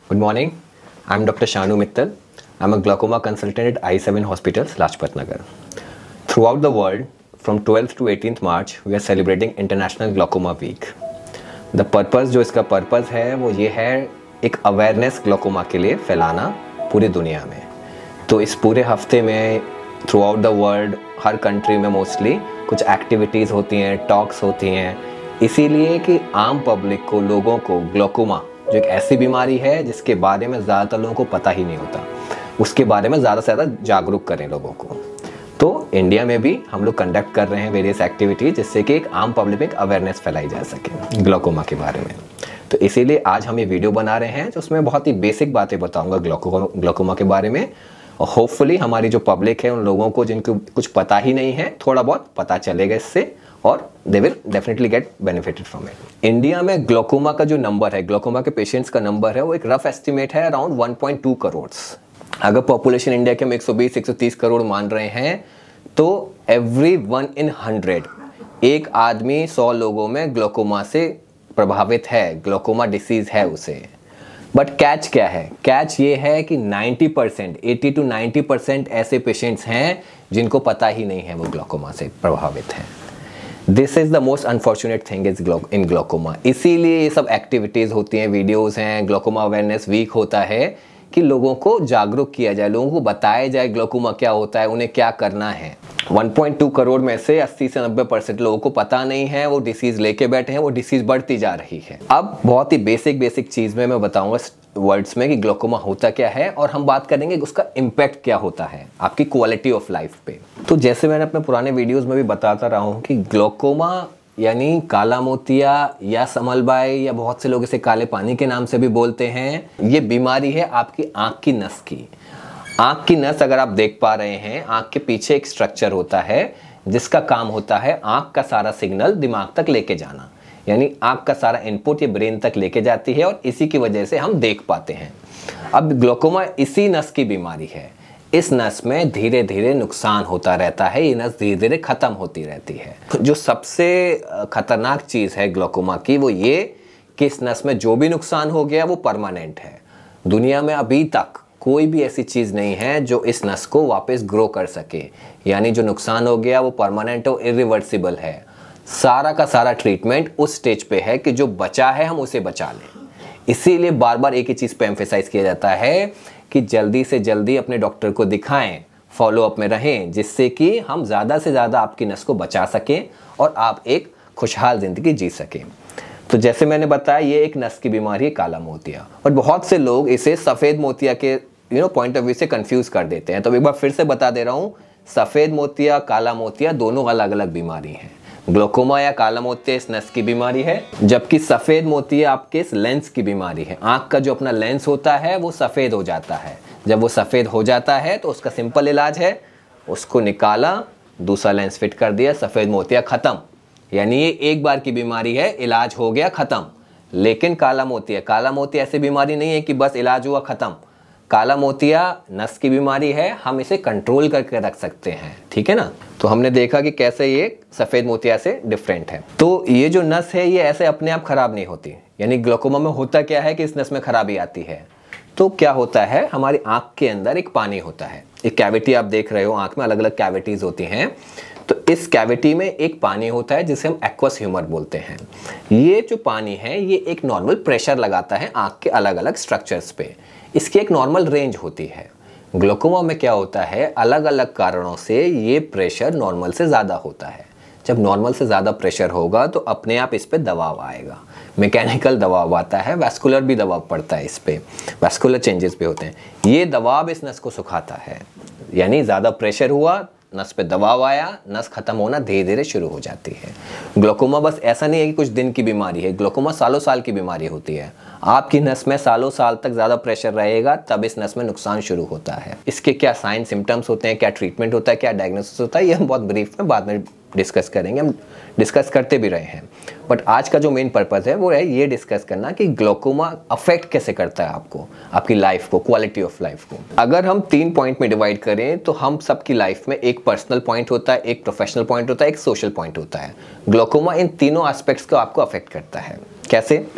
Good morning. I'm Dr. Shanu Mittal. I'm a glaucoma consultant at I7 Hospitals, Lajpat Nagar. Throughout the world, from 12th to 18th March, we are celebrating International Glaucoma Week. The purpose जो इसका purpose है वो ये है एक awareness glaucoma के लिए फैलाना पूरी दुनिया में। तो इस पूरे हफ्ते में throughout the world her country में mostly कुछ activities होती हैं, talks होती हैं, इसीलिए कि आम पब्लिक को, लोगों को ग्लोकोमा जो एक ऐसी बीमारी है जिसके बारे में ज़्यादातर लोगों को पता ही नहीं होता, उसके बारे में ज़्यादा से ज़्यादा जागरूक करें लोगों को। तो इंडिया में भी हम लोग कंडक्ट कर रहे हैं वेरियस एक्टिविटीज़ जिससे कि एक आम पब्लिक में एक अवेयरनेस फैलाई जा सके ग्लोकोमा के बारे में। तो इसीलिए आज हम ये वीडियो बना रहे हैं जो उसमें बहुत ही बेसिक बातें बताऊँगा ग्लोकोमा के बारे में, और होपफुली हमारी जो पब्लिक है उन लोगों को जिनको कुछ पता ही नहीं है थोड़ा बहुत पता चलेगा इससे, और they will definitely get benefited from it. India में ग्लोकोमा का जो नंबर है, ग्लोकोमा के पेशेंट्स का नंबर है, वो एक रफ एस्टिमेट है अराउंड 1.2 करोड़। अगर पॉपुलेशन इंडिया के हम 120-130 करोड़ मान रहे हैं तो एवरी 1 in 100 एक आदमी 100 लोगों में ग्लोकोमा से प्रभावित है, ग्लोकोमा डिसीज है उसे। बट कैच क्या है? कैच ये है कि 90%, 80 to 90% ऐसे पेशेंट्स हैं जिनको पता ही नहीं है वो ग्लोकोमा से प्रभावित हैं। This is the most unfortunate thing is in glaucoma. इसीलिए ये सब एक्टिविटीज़ होती हैं, वीडियोज़ हैं, ग्लोकोमा अवेयरनेस वीक होता है कि लोगों को जागरूक किया जाए, लोगों को बताया जाए ग्लोकोमा क्या होता है, उन्हें क्या करना है। 1.2 करोड़ में से 80 से 90% लोगों को पता नहीं है, वो डिसीज़ लेके बैठे हैं, वो डिसीज़ बढ़ती जा रही है। अब बहुत ही बेसिक चीज़ में मैं बताऊंगा वर्ड्स में कि ग्लोकोमा होता क्या है, और हम बात करेंगे कि उसका इम्पैक्ट क्या होता है आपकी क्वालिटी ऑफ लाइफ पे। तो जैसे मैंने अपने पुराने वीडियोज़ में भी बताता रहा हूँ कि ग्लोकोमा यानी काला मोतिया या समलबाई, या बहुत से लोग इसे काले पानी के नाम से भी बोलते हैं, ये बीमारी है आपकी आँख की नस की। आँख की नस अगर आप देख पा रहे हैं, आँख के पीछे एक स्ट्रक्चर होता है जिसका काम होता है आँख का सारा सिग्नल दिमाग तक लेके जाना, यानी आँख का सारा इनपुट ये ब्रेन तक लेके जाती है और इसी की वजह से हम देख पाते हैं। अब ग्लोकोमा इसी नस की बीमारी है। इस नस में धीरे धीरे नुकसान होता रहता है, ये नस धीरे धीरे ख़त्म होती रहती है। जो सबसे खतरनाक चीज़ है ग्लोकोमा की वो ये कि इस नस में जो भी नुकसान हो गया वो परमानेंट है। दुनिया में अभी तक कोई भी ऐसी चीज़ नहीं है जो इस नस को वापस ग्रो कर सके, यानी जो नुकसान हो गया वो परमानेंट और इरिवर्सिबल है। सारा का सारा ट्रीटमेंट उस स्टेज पे है कि जो बचा है हम उसे बचा लें। इसीलिए बार बार एक ही चीज़ पे एम्फेसाइज किया जाता है कि जल्दी से जल्दी अपने डॉक्टर को दिखाएं, फॉलो अप में रहें, जिससे कि हम ज़्यादा से ज़्यादा आपकी नस को बचा सकें और आप एक खुशहाल ज़िंदगी जी सकें। तो जैसे मैंने बताया ये एक नस की बीमारी है काला मोतिया, और बहुत से लोग इसे सफ़ेद मोतिया के पॉइंट ऑफ व्यू से कंफ्यूज कर देते हैं। तो एक बार फिर से बता दे रहा हूँ, सफ़ेद मोतिया, काला मोतिया दोनों अलग अलग बीमारी हैं। ग्लोकोमा या काला मोतिया इस नस की बीमारी है, जबकि सफ़ेद मोतिया आपके इस लेंस की बीमारी है। आँख का जो अपना लेंस होता है वो सफ़ेद हो जाता है। जब वो सफ़ेद हो जाता है तो उसका सिंपल इलाज है, उसको निकाला, दूसरा लेंस फिट कर दिया, सफ़ेद मोतिया ख़त्म। यानी ये एक बार की बीमारी है, इलाज हो गया ख़त्म। लेकिन काला मोतिया ऐसी बीमारी नहीं है कि बस इलाज हुआ ख़त्म। काला मोतिया नस की बीमारी है, हम इसे कंट्रोल करके रख सकते हैं, ठीक है ना। तो हमने देखा कि कैसे ये सफ़ेद मोतिया से डिफरेंट है। तो ये जो नस है ये ऐसे अपने आप ख़राब नहीं होती, यानी ग्लोकोमा में होता क्या है कि इस नस में खराबी आती है। तो क्या होता है, हमारी आँख के अंदर एक पानी होता है, एक कैविटी आप देख रहे हो, आँख में अलग अलग कैविटीज़ होती हैं। तो इस कैविटी में एक पानी होता है जिसे हम एक्वस ह्यूमर बोलते हैं। ये जो पानी है ये एक नॉर्मल प्रेशर लगाता है आँख के अलग अलग स्ट्रक्चर्स पे, इसकी एक नॉर्मल रेंज होती है। ग्लोकोमा में क्या होता है, अलग अलग कारणों से ये प्रेशर नॉर्मल से ज़्यादा होता है। जब नॉर्मल से ज़्यादा प्रेशर होगा तो अपने आप इस पे दबाव आएगा, मैकेनिकल दबाव आता है, वैस्कुलर भी दबाव पड़ता है, इस पे वैस्कुलर चेंजेस भी होते हैं। ये दबाव इस नस को सुखाता है, यानी ज़्यादा प्रेशर हुआ, नस पे दबाव आया, नस खत्म होना धीरे धीरे शुरू हो जाती है। ग्लोकोमा बस ऐसा नहीं है कि कुछ दिन की बीमारी है, ग्लोकोमा सालों साल की बीमारी होती है। आपकी नस में सालों साल तक ज़्यादा प्रेशर रहेगा तब इस नस में नुकसान शुरू होता है। इसके क्या साइन सिम्टम्स होते हैं, क्या ट्रीटमेंट होता है, क्या डायग्नोसिस होता है, ये हम बहुत ब्रीफ में बाद में डिस्कस करेंगे, हम डिस्कस करते भी रहे हैं। बट आज का जो मेन पर्पज़ है वो है ये डिस्कस करना कि ग्लोकोमा अफेक्ट कैसे करता है आपको, आपकी लाइफ को, क्वालिटी ऑफ लाइफ को। अगर हम 3 पॉइंट में डिवाइड करें तो हम सबकी लाइफ में एक पर्सनल पॉइंट होता है, एक प्रोफेशनल पॉइंट होता है, एक सोशल पॉइंट होता है। ग्लोकोमा इन तीनों एस्पेक्ट्स को आपको अफेक्ट करता है। कैसे?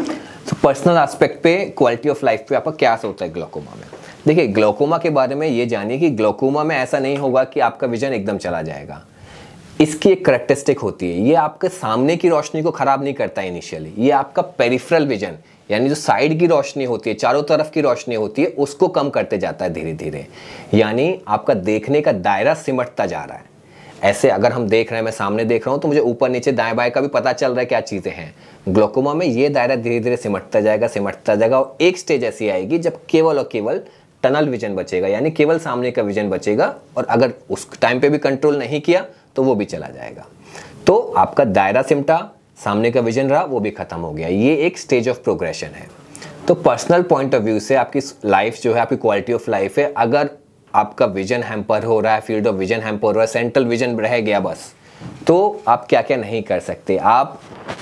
तो पर्सनल एस्पेक्ट पे, क्वालिटी ऑफ लाइफ पे आपका क्या होता है ग्लोकोमा में? देखिए, ग्लोकोमा के बारे में ये जानिए कि ग्लोकोमा में ऐसा नहीं होगा कि आपका विजन एकदम चला जाएगा। इसकी एक करैक्टरिस्टिक होती है, ये आपके सामने की रोशनी को खराब नहीं करता इनिशियली, ये आपका पेरिफेरल विजन यानी जो साइड की रोशनी होती है, चारों तरफ की रोशनी होती है, उसको कम करते जाता है धीरे धीरे। यानी आपका देखने का दायरा सिमटता जा रहा है। ऐसे अगर हम देख रहे हैं, मैं सामने देख रहा हूं तो मुझे ऊपर नीचे दाएं बाएं का भी पता चल रहा है क्या चीजें हैं। ग्लोकोमा में ये दायरा धीरे धीरे सिमटता जाएगा और एक स्टेज ऐसी आएगी जब केवल और केवल टनल विजन बचेगा, यानी केवल सामने का विजन बचेगा, और अगर उस टाइम पे भी कंट्रोल नहीं किया तो वो भी चला जाएगा। तो आपका दायरा सिमटा, सामने का विजन रहा, वो भी खत्म हो गया। ये एक स्टेज ऑफ प्रोग्रेशन है। तो पर्सनल पॉइंट ऑफ व्यू से आपकी लाइफ जो है, आपकी क्वालिटी ऑफ लाइफ है, अगर आपका विजन हैम्पर हो रहा है, फील्ड ऑफ विजन हैम्पर हो रहा है, सेंट्रल विजन रह गया बस, तो आप क्या क्या नहीं कर सकते। आप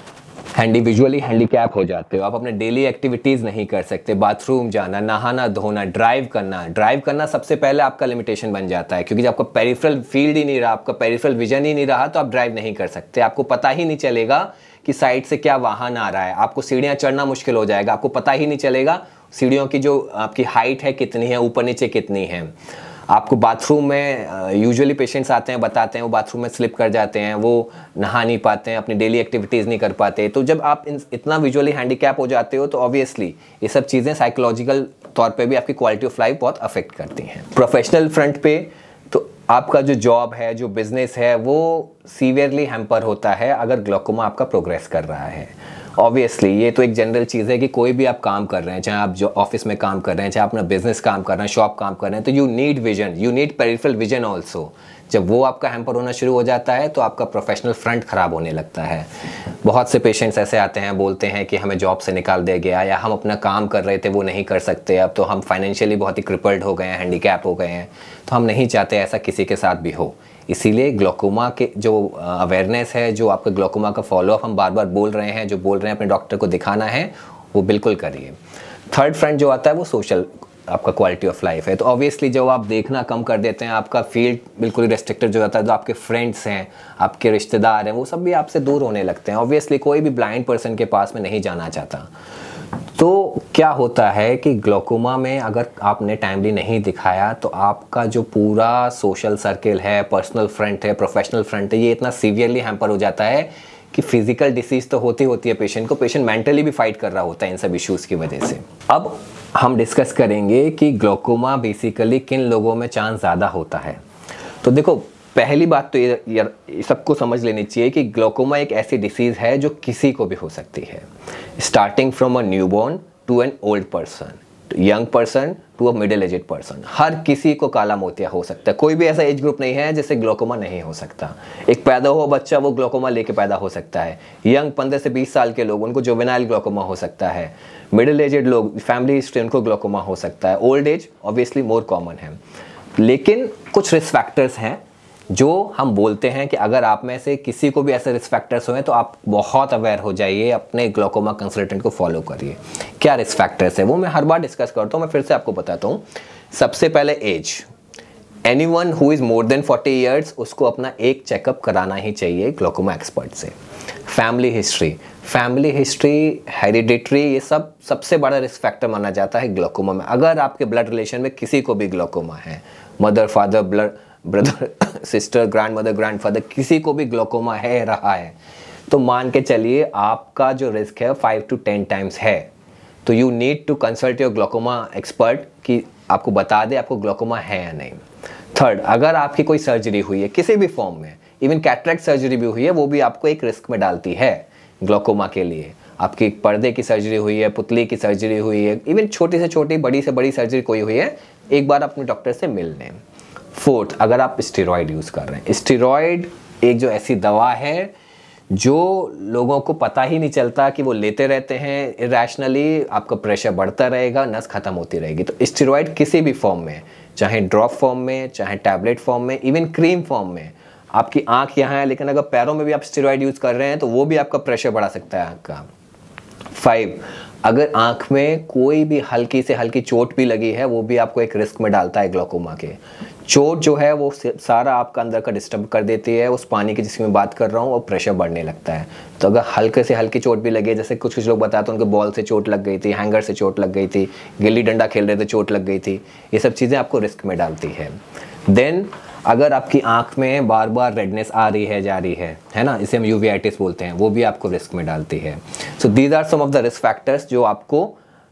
विजुअली हैंडीकैप हो जाते हो, आप अपने डेली एक्टिविटीज़ नहीं कर सकते, बाथरूम जाना, नहाना धोना, ड्राइव करना सबसे पहले आपका लिमिटेशन बन जाता है, क्योंकि जब आपका पेरिफेरल फील्ड ही नहीं रहा, आपका पेरिफेरल विजन ही नहीं रहा, तो आप ड्राइव नहीं कर सकते। आपको पता ही नहीं चलेगा कि साइड से क्या वाहन आ रहा है, आपको सीढ़ियाँ चढ़ना मुश्किल हो जाएगा, आपको पता ही नहीं चलेगा सीढ़ियों की जो आपकी हाइट है कितनी है, ऊपर नीचे कितनी है। आपको बाथरूम में यूजुअली पेशेंट्स आते हैं, बताते हैं वो बाथरूम में स्लिप कर जाते हैं, वो नहा नहीं पाते हैं, अपनी डेली एक्टिविटीज़ नहीं कर पाते। तो जब आप इतना विजुअली हैंडीकैप हो जाते हो तो ऑब्वियसली ये सब चीज़ें साइकोलॉजिकल तौर पे भी आपकी क्वालिटी ऑफ लाइफ बहुत अफेक्ट करती हैं। प्रोफेशनल फ्रंट पे तो आपका जो जॉब है, जो बिजनेस है, वो सीवियरली हैम्पर होता है अगर ग्लोकोमा आपका प्रोग्रेस कर रहा है। ऑब्वियसली ये तो एक जनरल चीज़ है कि कोई भी आप काम कर रहे हैं, चाहे आप जो ऑफिस में काम कर रहे हैं, चाहे अपना बिजनेस काम कर रहे हैं, शॉप काम कर रहे हैं, तो you need vision, you need peripheral vision also. जब वो आपका हैम्पर होना शुरू हो जाता है तो आपका प्रोफेशनल फ्रंट खराब होने लगता है। बहुत से पेशेंट्स ऐसे आते हैं, बोलते हैं कि हमें जॉब से निकाल दिया गया, या हम अपना काम कर रहे थे वो नहीं कर सकते, अब तो हम फाइनेंशियली बहुत ही क्रिपल्ड हो गए हैं, हैंडीकैप हो गए हैं, तो हम नहीं चाहते ऐसा किसी के साथ भी हो। इसीलिए ग्लोकोमा के जो अवेयरनेस है, जो आपका ग्लोकोमा का फॉलोअप हम बार बार बोल रहे हैं, जो बोल रहे हैं अपने डॉक्टर को दिखाना है, वो बिल्कुल करिए। थर्ड फ्रंट जो आता है वो सोशल आपका क्वालिटी ऑफ लाइफ है। तो ऑब्वियसली जब आप देखना कम कर देते हैं, आपका फील्ड बिल्कुल रेस्ट्रिक्टेड जो जाता है, जो आपके फ्रेंड्स हैं, आपके रिश्तेदार हैं, वो सब भी आपसे दूर होने लगते हैं। ऑब्वियसली कोई भी ब्लाइंड पर्सन के पास में नहीं जाना चाहता। तो क्या होता है कि ग्लोकोमा में अगर आपने टाइमली नहीं दिखाया तो आपका जो पूरा सोशल सर्किल है, पर्सनल फ्रंट है, प्रोफेशनल फ्रंट है, ये इतना सीवियरली हैम्पर हो जाता है कि फिजिकल डिसीज तो होती है पेशेंट को, पेशेंट मेंटली भी फाइट कर रहा होता है इन सब इश्यूज़ की वजह से। अब हम डिस्कस करेंगे कि ग्लोकोमा बेसिकली किन लोगों में चांस ज़्यादा होता है। तो देखो, पहली बात तो ये सबको समझ लेनी चाहिए कि ग्लोकोमा एक ऐसी डिसीज़ है जो किसी को भी हो सकती है, starting from a newborn to an old person, young person to a middle aged person. हर किसी को काला मोतिया हो सकता है, कोई भी ऐसा एज ग्रुप नहीं है जिससे ग्लोकोमा नहीं हो सकता। एक पैदा हुआ बच्चा वो ग्लोकोमा लेके पैदा हो सकता है, यंग 15 से 20 साल के लोग उनको जुवेनाइल ग्लोकोमा हो सकता है, मिडिल एजेड लोग फैमिली हिस्ट्री उनको ग्लोकोमा हो सकता है, old age obviously more common है। लेकिन कुछ रिस्क फैक्टर्स हैं जो हम बोलते हैं कि अगर आप में से किसी को भी ऐसे रिस्क फैक्टर्स हुए तो आप बहुत अवेयर हो जाइए, अपने ग्लोकोमा कंसल्टेंट को फॉलो करिए। क्या रिस्क फैक्टर्स है वो मैं हर बार डिस्कस करता हूँ, मैं फिर से आपको बताता हूँ। सबसे पहले age, anyone who is more than 40 years उसको अपना एक चेकअप कराना ही चाहिए ग्लोकोमा एक्सपर्ट से। फैमिली हिस्ट्री, हेरिडिटरी, ये सब सबसे बड़ा रिस्क फैक्टर माना जाता है ग्लोकोमा में। अगर आपके ब्लड रिलेशन में किसी को भी ग्लोकोमा है, mother father brother sister, grandmother, grandfather, किसी को भी ग्लोकोमा है रहा है, तो मान के चलिए आपका जो रिस्क है 5 to 10 टाइम्स है। तो you need to consult your glaucoma expert कि आपको बता दे आपको ग्लोकोमा है या नहीं। थर्ड, अगर आपकी कोई सर्जरी हुई है किसी भी फॉर्म में, इवन कैटरेक्ट सर्जरी भी हुई है, वो भी आपको एक रिस्क में डालती है ग्लोकोमा के लिए। आपकी पर्दे की सर्जरी हुई है, पुतली की सर्जरी हुई है, इवन छोटी से छोटी, बड़ी से बड़ी सर्जरी कोई हुई है, एक बार अपने डॉक्टर से मिल लें। फोर्थ, अगर आप स्टेरॉयड यूज़ कर रहे हैं, स्टेरॉयड एक जो ऐसी दवा है जो लोगों को पता ही नहीं चलता कि वो लेते रहते हैं इरैशनली, आपका प्रेशर बढ़ता रहेगा, नस खत्म होती रहेगी। तो स्टेरॉयड किसी भी फॉर्म में, चाहे ड्रॉप फॉर्म में, चाहे टैबलेट फॉर्म में, इवन क्रीम फॉर्म में, आपकी आंख यहाँ है लेकिन अगर पैरों में भी आप स्टेरॉयड यूज़ कर रहे हैं तो वो भी आपका प्रेशर बढ़ा सकता है आँख का। 5, अगर आँख में कोई भी हल्की से हल्की चोट भी लगी है वो भी आपको एक रिस्क में डालता है ग्लोकोमा के। चोट जो है वो सारा आपका अंदर का डिस्टर्ब कर देती है। उस पानी की जिसकी मैं बात कर रहा हूँ वो प्रेशर बढ़ने लगता है। तो अगर हल्के से हल्की चोट भी लगे, जैसे कुछ लोग बताते हैं उनको बॉल से चोट लग गई थी, हैंगर से चोट लग गई थी, गिल्ली डंडा खेल रहे थे चोट लग गई थी, ये सब चीज़ें आपको रिस्क में डालती है। देन अगर आपकी आँख में बार बार रेडनेस आ रही है, जा रही है ना, इसे हम यूवीआइटिस बोलते हैं, वो भी आपको रिस्क में डालती है। So these are some of the risk factors जो आपको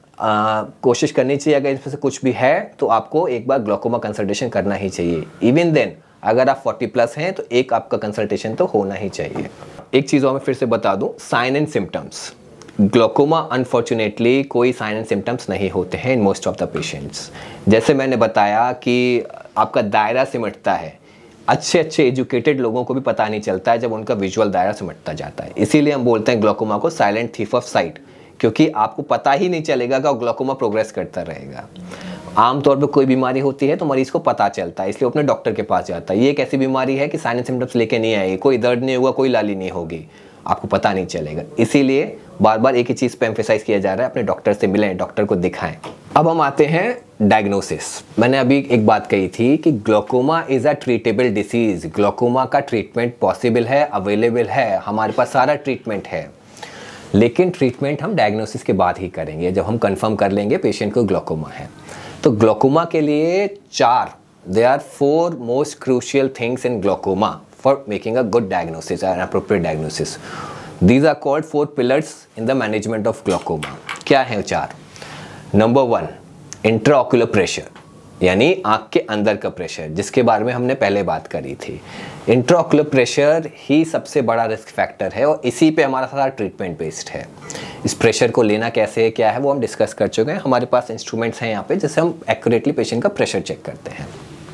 कोशिश करनी चाहिए। अगर इसमें से कुछ भी है तो आपको एक बार ग्लोकोमा कंसल्टेशन करना ही चाहिए। इवन देन अगर आप 40+ हैं तो एक आपका कंसल्टेशन तो होना ही चाहिए। एक चीज़ और मैं फिर से बता दूं, sign and symptoms. Glaucoma unfortunately कोई साइन एंड सिम्टम्स नहीं होते हैं in most of the patients. जैसे मैंने बताया कि आपका दायरा सिमटता है, अच्छे एजुकेटेड लोगों को भी पता नहीं चलता है जब उनका विजुअल दायरा सिमटता जाता है। इसीलिए हम बोलते हैं ग्लोकोमा को साइलेंट थीफ ऑफ साइट, क्योंकि आपको पता ही नहीं चलेगा कि ग्लोकोमा प्रोग्रेस करता रहेगा। आमतौर पे कोई बीमारी होती है तो मरीज को पता चलता है, इसलिए अपने डॉक्टर के पास जाता है। ये एक ऐसी बीमारी है कि साइन एंड सिम्टम्स लेके नहीं आएगी, कोई दर्द नहीं होगा, कोई लाली नहीं होगी, आपको पता नहीं चलेगा। इसीलिए बार बार एक ही चीज़ पे एम्फेसाइज किया जा रहा है, अपने डॉक्टर से मिलें, डॉक्टर को दिखाएं। अब हम आते हैं डायग्नोसिस। मैंने अभी एक बात कही थी कि glaucoma is a treatable disease. Glaucoma का ट्रीटमेंट पॉसिबल है, अवेलेबल है, हमारे पास सारा ट्रीटमेंट है। लेकिन ट्रीटमेंट हम डायग्नोसिस के बाद ही करेंगे, जब हम कंफर्म कर लेंगे पेशेंट को ग्लोकोमा है। तो ग्लोकोमा के लिए there are 4 most crucial things in glaucoma for making a good diagnosis and appropriate diagnosis. These are called 4 pillars in the management of glaucoma. क्या है 4? नंबर 1, इंट्राओक्यूलर प्रेशर, यानी आँख के अंदर का प्रेशर, जिसके बारे में हमने पहले बात करी थी। इंट्राओक्यूलर प्रेशर ही सबसे बड़ा रिस्क फैक्टर है और इसी पे हमारा सारा ट्रीटमेंट बेस्ड है। इस प्रेशर को लेना कैसे है, क्या है, वो हम डिस्कस कर चुके हैं। हमारे पास इंस्ट्रूमेंट्स हैं यहाँ पे जिससे हम एक्यूरेटली पेशेंट का प्रेशर चेक करते हैं।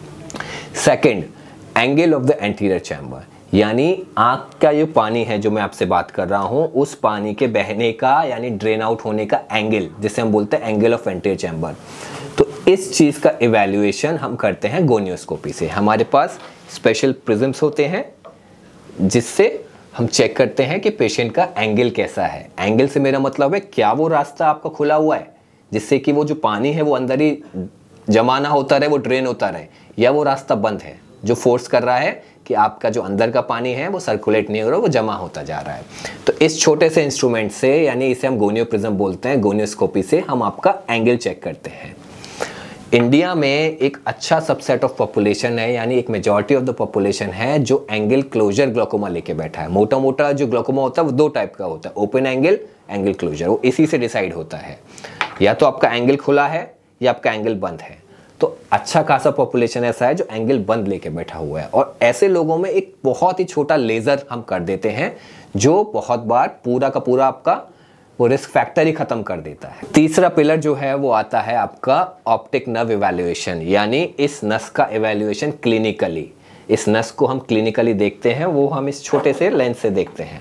Second, angle of the anterior chamber, यानी आँख का जो पानी है जो मैं आपसे बात कर रहा हूँ, उस पानी के बहने का यानी ड्रेन आउट होने का एंगल, जिसे हम बोलते हैं एंगल ऑफ एंटीरियर चैम्बर। तो इस चीज़ का इवैल्यूएशन हम करते हैं गोनियोस्कोपी से। हमारे पास स्पेशल प्रिज्म्स होते हैं जिससे हम चेक करते हैं कि पेशेंट का एंगल कैसा है। एंगल से मेरा मतलब है क्या वो रास्ता आपका खुला हुआ है जिससे कि वो जो पानी है वो अंदर ही जमा ना होता रहे, वो ड्रेन होता रहे, या वो रास्ता बंद है जो फोर्स कर रहा है कि आपका जो अंदर का पानी है वो सर्कुलेट नहीं हो रहा, वो जमा होता जा रहा है। तो इस छोटे से इंस्ट्रूमेंट से, यानी इसे हम गोनियो प्रिज्म बोलते हैं, गोनियोस्कोपी से हम आपका एंगल चेक करते हैं। इंडिया में एक अच्छा सबसेट ऑफ पॉपुलेशन है, यानी एक मेजॉरिटी ऑफ द पॉपुलेशन है जो एंगल क्लोजर ग्लोकोमा लेके बैठा है। मोटा मोटा जो ग्लोकोमा होता है वो 2 टाइप का होता है, ओपन एंगल, एंगल क्लोजर। वो इसी से डिसाइड होता है, या तो आपका एंगल खुला है या आपका एंगल बंद है। तो अच्छा खासा पॉपुलेशन ऐसा है जो एंगल बंद लेके बैठा हुआ है, और ऐसे लोगों में एक बहुत ही छोटा लेज़र हम कर देते हैं जो बहुत बार पूरा का पूरा आपका वो रिस्क फैक्टर ही खत्म कर देता है। तीसरा पिलर जो है वो आता है आपका ऑप्टिक नर्व इवैल्यूएशन, यानी इस नस का इवैल्यूएशन क्लिनिकली। इस नस को हम क्लिनिकली देखते हैं, वो हम इस छोटे से लेंस से देखते हैं।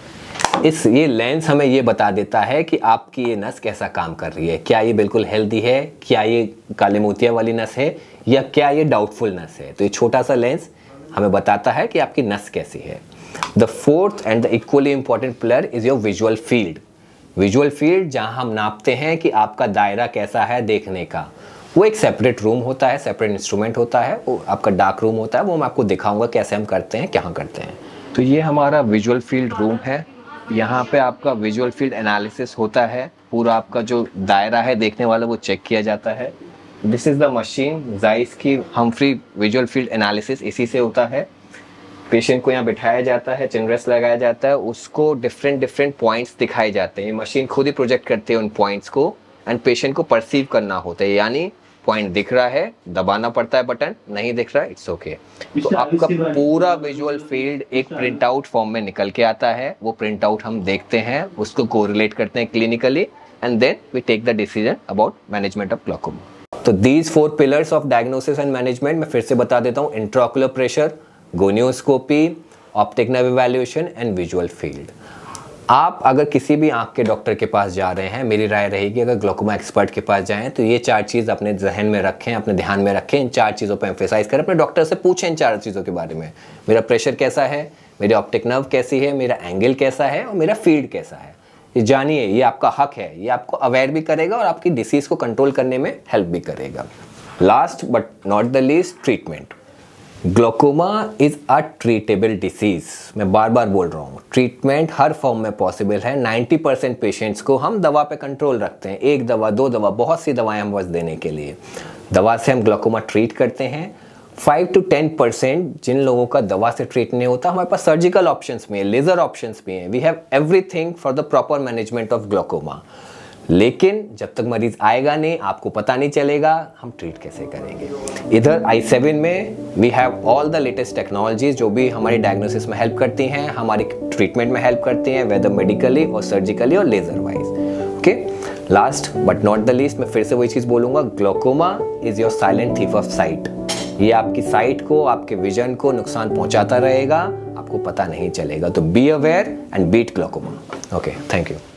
ये लेंस हमें ये बता देता है कि आपकी ये नस कैसा काम कर रही है, क्या ये बिल्कुल हेल्दी है, क्या ये काले मोतिया वाली नस है, या क्या ये डाउटफुल नस है। तो ये छोटा सा लेंस हमें बताता है कि आपकी नस कैसी है। The fourth and the equally important pillar is your visual field. Visual field, जहां हम नापते हैं कि आपका दायरा कैसा है देखने का। वो एक सेपरेट रूम होता है, सेपरेट इंस्ट्रूमेंट होता है, वो आपका डार्क रूम होता है, वो मैं आपको दिखाऊंगा कैसे हम करते हैं, क्या करते हैं। तो ये हमारा विजुअल फील्ड रूम है। यहाँ पे आपका विजुअल फील्ड एनालिसिस होता है, पूरा आपका जो दायरा है देखने वाला वो चेक किया जाता है। This is the machine Zeiss की हम्फ्री विजुअल फील्ड एनालिसिस, इसी से होता है। पेशेंट को यहाँ बिठाया जाता है, चिनरेस लगाया जाता है, उसको डिफरेंट पॉइंट्स दिखाए जाते हैं। मशीन खुद ही प्रोजेक्ट करते हैं उन पॉइंट्स को, एंड पेशेंट को परसीव करना होता है, यानी पॉइंट दिख रहा है, दबाना पड़ता है बटन, नहीं दिख रहा इट्स ओके। तो आपका पूरा विजुअल फील्ड एक प्रिंट आउट फॉर्म में निकल के आता है। वो प्रिंट आउट हम देखते हैं, उसको कोरिलेट करते हैं clinically, and then we take the decision about management of glaucoma. तो these 4 pillars of diagnosis and management मैं फिर से बता देता हूँ: intraocular pressure, gonioscopy, optic nerve evaluation and visual field. आप अगर किसी भी आंख के डॉक्टर के पास जा रहे हैं, मेरी राय रहेगी अगर ग्लोकोमा एक्सपर्ट के पास जाएं तो ये 4 चीज़ अपने जहन में रखें, अपने ध्यान में रखें। इन 4 चीज़ों पर एम्फेसाइज करें, अपने डॉक्टर से पूछें इन 4 चीज़ों के बारे में। मेरा प्रेशर कैसा है, मेरी ऑप्टिक नर्व कैसी है, मेरा एंगल कैसा है, और मेरा फील्ड कैसा है। ये जानिए, ये आपका हक है, ये आपको अवेयर भी करेगा और आपकी डिसीज़ को कंट्रोल करने में हेल्प भी करेगा। Last but not the least, treatment. Glaucoma is a treatable disease. मैं बार बार बोल रहा हूँ, ट्रीटमेंट हर फॉर्म में पॉसिबल है। 90% पेशेंट्स को हम दवा पे कंट्रोल रखते हैं, 1 दवा 2 दवा, बहुत सी दवाएं हम बस देने के लिए। दवा से हम ग्लोकोमा ट्रीट करते हैं। 5 to 10% जिन लोगों का दवा से ट्रीट नहीं होता, हमारे पास सर्जिकल ऑप्शंस भी हैं, लेजर ऑप्शंस भी हैं। We have everything for the proper management of glaucoma. लेकिन जब तक मरीज आएगा नहीं, आपको पता नहीं चलेगा हम ट्रीट कैसे करेंगे। इधर i7 में we have all the latest technologies जो भी हमारी डायग्नोसिस में हेल्प करती हैं, हमारी ट्रीटमेंट में हेल्प करती हैं, वेदर मेडिकली और सर्जिकली और laser wise. Okay, last but not the least, मैं फिर से वही चीज़ बोलूँगा, glaucoma is your silent thief of sight. ये आपकी साइट को, आपके विजन को नुकसान पहुंचाता रहेगा, आपको पता नहीं चलेगा। तो be aware and beat glaucoma. Okay, thank you.